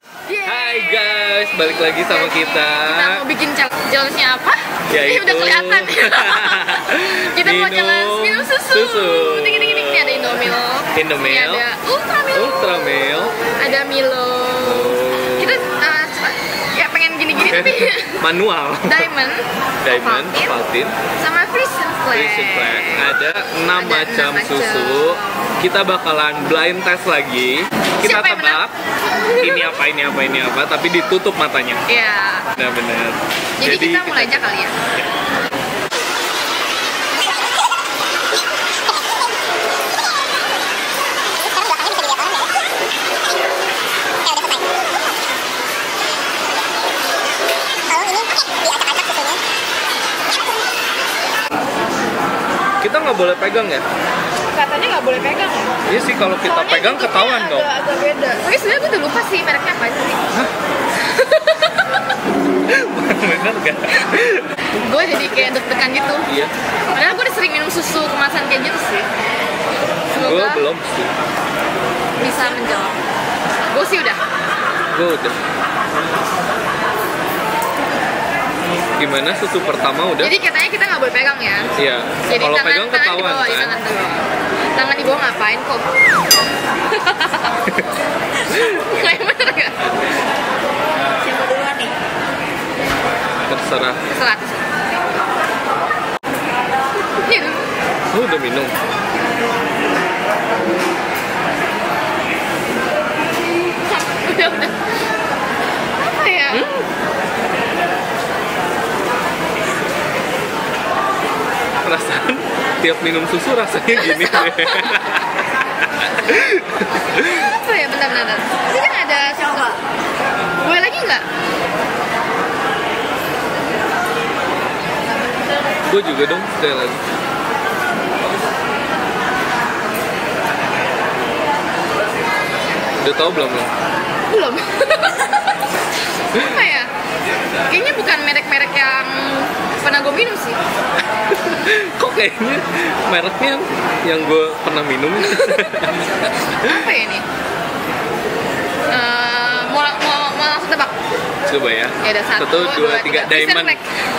Hai guys, balik lagi sama kita. Kita mau bikin challenge-nya apa? Yaitu Ini udah kelihatan. Kita mau challenge minum susu. Ini ada Indomilk. Ini ada Ultramilk. Ada Milo. Kita ya pengen gini-gini tapi manual. Diamond, Ovaltine, sama Frisian Flag. Ada 6 macam susu. Kita bakalan blind test lagi. Kita Siapa yang tebak ini apa, tapi ditutup matanya. Iya. Benar-benar. Jadi kita mulai aja kali ya. Kita nggak boleh pegang ya? Katanya nggak boleh pegang ya? Iya sih, kalau kita Soalnya pegang ketahuan dong. Agak beda. Tapi sebenarnya gue udah lupa sih mereknya apa sih. Bener gak? Gue jadi kayak deg-degan gitu. Iya. Padahal gue udah sering minum susu kemasan kayak gitu sih. Gue Semoga belum sih. bisa menjawab. Gue sih udah. Gue udah. Gimana susu pertama udah? Jadi katanya kita nggak boleh pegang ya. Iya. Jadi Kalau tangan pegang di ketahuan bawah, kan? tangan di bawah. Tangan di bawah ngapain kok? Kayak bener gak? Siapa duluan nih? Terserah. Terserah. Ini dulu. Lu udah minum? Udah. Apa ya? Perasaan tiap minum susu rasanya gini deh. Apa ya? Bentar. Ini kan ada coba. Boleh lagi nggak? Gue juga dong, sekali lagi. Udah tahu belum lo? Belum. Apa ya? Kayaknya bukan merek-merek yang pernah gue minum sih. Kok kayaknya mereknya yang gue pernah minum? Apa ya ini? Mau langsung tebak? Coba ya. Ya udah, 1, 2, 3, Diamond.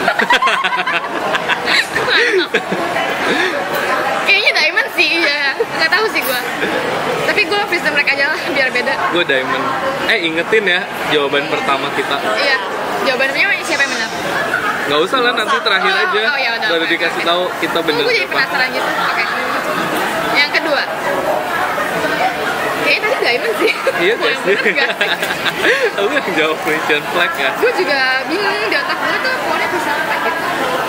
Kayaknya Diamond sih, ya. Nggak tahu sih gue. Tapi gue Frisian Flag aja lah, biar beda. Gue Diamond. Ingetin ya jawaban pertama kita. Iya, jawabannya siapa yang benar? Nggak usah lah, nanti terakhir aja. Ya udah, Baru oke. dikasih tahu kita bener Gue jadi apa. penasaran gitu. Oke. Yang kedua. Kayaknya tadi Diamond sih. Iya Mau guys. yang bener nggak sih? Lu yang jawab Frisian Flag ya. Gue juga bingung, di otak gue tuh pokoknya Frisian Flag gitu.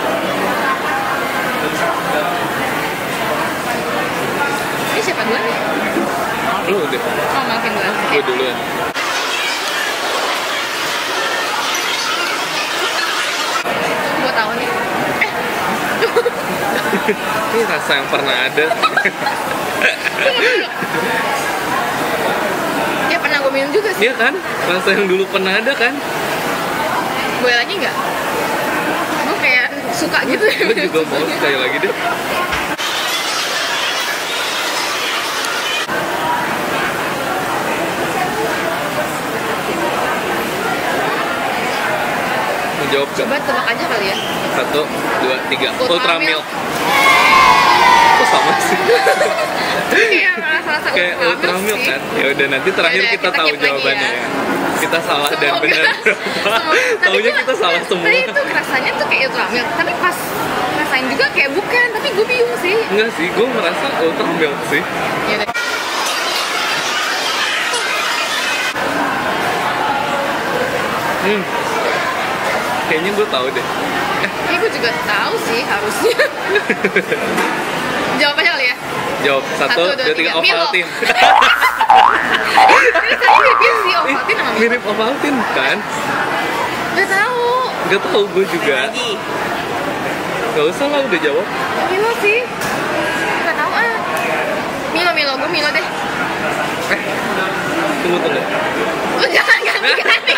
Ini siapa duluan nih? Lu udah. Oh, makin duluan. Gue duluan. Gue tahu nih. Ini rasa yang pernah ada. Ya pernah gue minum juga sih. Iya kan? Rasa yang dulu pernah ada kan? Boleh lagi nggak? Gue kayak suka gitu. Gue juga mau sekali lagi deh. Jawab gak? Coba tebak aja kali ya. 1, 2, 3. Ultramilk. Ultramilk. Kok sama sih? Kayak rasa-rasa Kayak Ultramilk sih. kan? Ya udah, nanti terakhir Yaudah, kita kita tahu keep lagi jawabannya ya. ya. Kita salah dan Semoga. benar. Taunya kita salah semua. Tadi itu rasanya tuh kayak Ultramilk, tapi pas rasain juga kayak bukan, tapi gue bingung sih. Enggak sih, gue merasa Ultramilk sih. Ya udah. Kayaknya gue tahu deh. Ini gue juga tahu sih harusnya. Jawab aja kali ya. Jawab 1, 2, 3. Milo. Ovaltine. Ini tadi mirip sih Ovaltine sama Milo. Mirip Ovaltine kan? Gak tahu. Gak tahu gue juga. Gak usah lah, udah jawab. Milo sih. Gak tahu ah. Milo, gue Milo deh. Tunggu. Lu jangan ganti.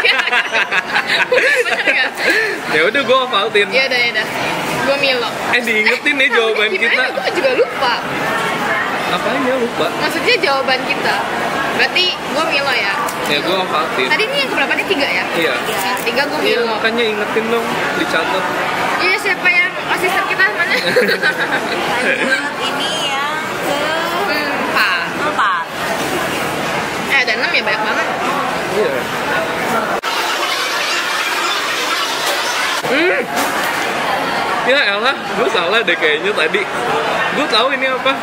Bener gak? Ya udah, gue Ovaltine. Ya udah. Gue Milo. Diingetin nih jawaban kita. Gue juga lupa. Apanya lupa? Maksudnya jawaban kita. Berarti gue Milo ya. Ya gue Ovaltine. Tadi ini yang keberapa nih? 3 ya? Iya. Yang ketiga gue Iya, Milo. makanya ingetin dong, dicatat. Iya, siapa yang asisten kita mana? Lanjut ini yang Empat. keempat. Ada 6 ya, banyak banget. Iya. Ya elah, gue salah deh kayaknya tadi. Gue tahu ini apa.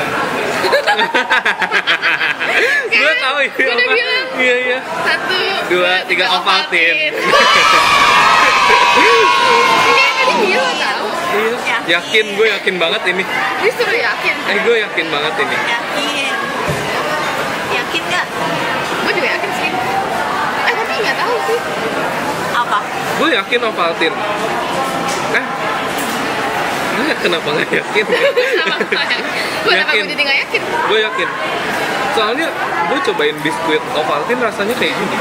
Gue tahu ini Gue udah apa. bilang. Iya. 1, 2, 3 Ovaltine. Ini yang tadi Milo tau. Iya. Yakin, gue yakin banget ini. Disuruh yakin. Gue yakin banget ini. Yakin. Yakin nggak? Gue juga yakin sih. Tapi nggak tahu sih. Apa? Gue yakin Ovaltine. Kenapa nggak yakin? Kenapa gue jadi nggak yakin? Gue yakin. Soalnya gue cobain biskuit Ovaltine rasanya kayak gini.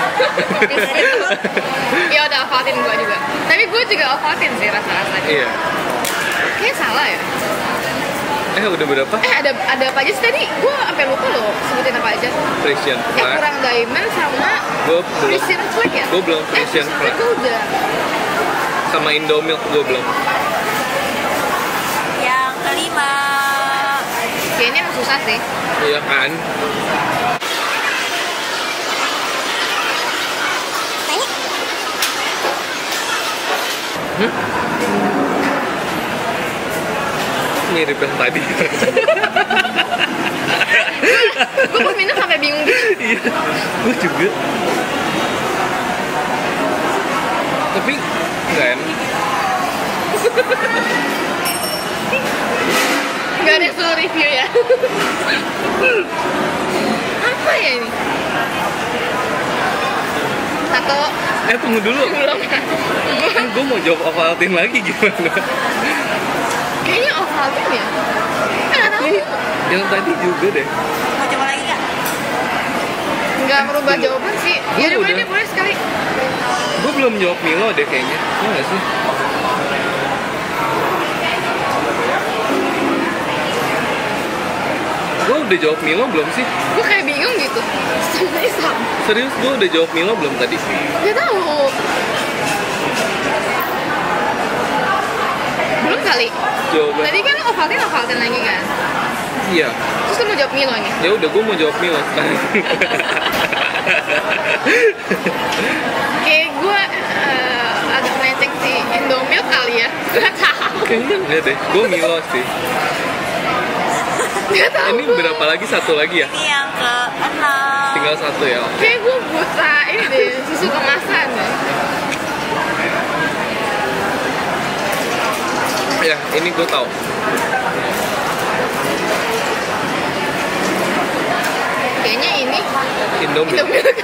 Ya udah Ovaltine gue juga. Tapi gue juga Ovaltine sih rasa-rasanya. Iya. Kayaknya salah ya. Udah berapa? Ada apa aja sih tadi? Gue sampai lupa loh sebutin apa aja. Frisian Flag. Kurang diamond sama Gue belum. Frisian Flag ya? Gue belum Frisian Flag. Gue udah. Sama Indomilk gue belum. Yang kelima. Kayaknya emang susah sih. Iya kan? Mirip yang tadi. Gue pas minum sampai bingung gitu. Iya, gue juga. Tapi nggak enak. Gak ada yang suruh review ya. Apa ya ini? 1. Tunggu dulu. Belum. Gue mau jawab Ovaltine lagi gimana? Kayaknya Ovaltine ya. Nggak tahu. Yang tadi juga deh. Mau coba lagi nggak? Nggak merubah jawaban sih. Ya udah boleh udah. deh, boleh sekali. Gue belum jawab Milo deh kayaknya. Iya nggak sih? Gue udah jawab Milo belum sih? Gue kayak bingung gitu. Semuanya sama. Serius, gue udah jawab Milo belum tadi? Gak tahu. Belum kali. Coba. Tadi kan Ovaltine lagi kan. Iya. Terus lu mau jawab Milo nih. Ya udah, gue mau jawab Milo sekarang. Kayak gue agak melenceng si Indomilk kali ya. Gak tahu. Kayaknya enggak deh. Gue Milo sih. Gak tahu. Ini berapa lagi? Satu lagi ya? Ini yang ke-6. Tinggal satu ya. Oke. Kayak gue buta ini deh, susu kemasan ya. Ya, ini gue tahu. Kayaknya ini Indomilk. Indomilk.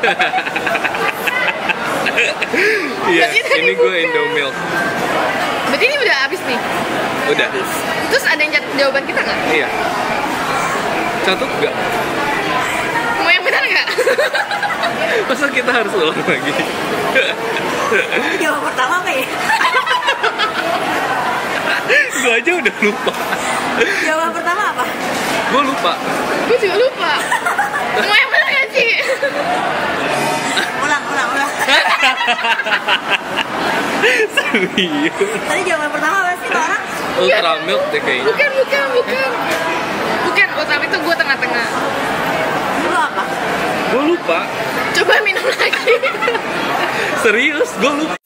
Iya, Berarti tadi ini gue bukan. Indomilk. Berarti ini udah habis nih. Udah. Terus ada yang catat jawaban kita nggak? Iya. Catut nggak? Mau yang benar nggak? Masa kita harus ulang lagi? Jawaban pertama apa ya? Gue aja udah lupa. Jawaban pertama apa? Gue lupa. Gue juga lupa. Mau yang benar nggak sih? Ulang. Serius. Tadi jawaban pertama apa sih orang? Ultra milk deh kayaknya. Bukan. Bukan, Ultra itu gue tengah-tengah. Lu apa? Gue lupa. Coba minum lagi. Serius, gue lupa.